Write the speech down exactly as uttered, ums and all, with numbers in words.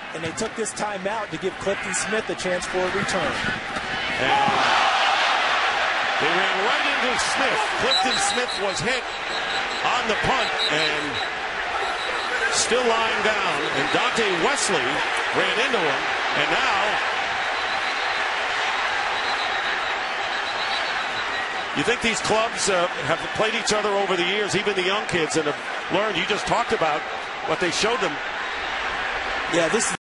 and they took this timeout to give Clifton Smith a chance for a return. And they ran right into Smith. Clifton Smith was hit on the punt and still lying down. And Dante Wesley ran into him. And now you think these clubs uh, have played each other over the years, even the young kids, and have learned. You just talked about what they showed them. Yeah, this is